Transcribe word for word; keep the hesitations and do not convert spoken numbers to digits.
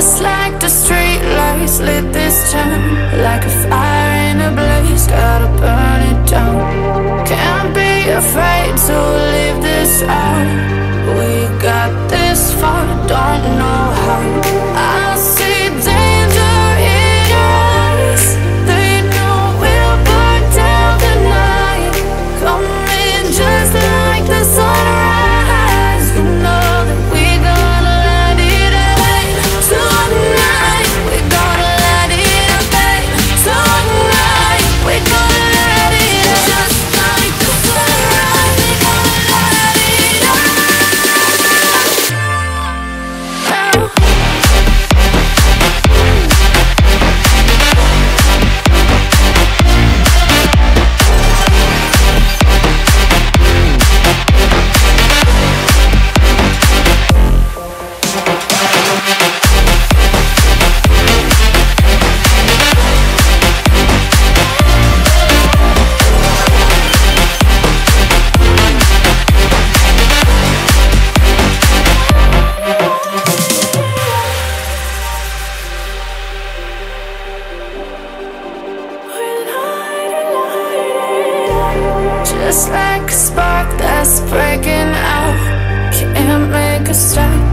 Just like the street lights lit this town, like a fire in a blaze, gotta burn it down. Can't be afraid to leave this out. We got this far, don't know how. I see danger in your eyes. They know we'll burn down the night. Coming just like the sunrise. You know that we gonna let it rain. Tonight we gonna let it rain. Tonight we gonna let it rain. Just like the sunrise, we gonna let it rain. Just like a spark that's breaking out, can't make a stop.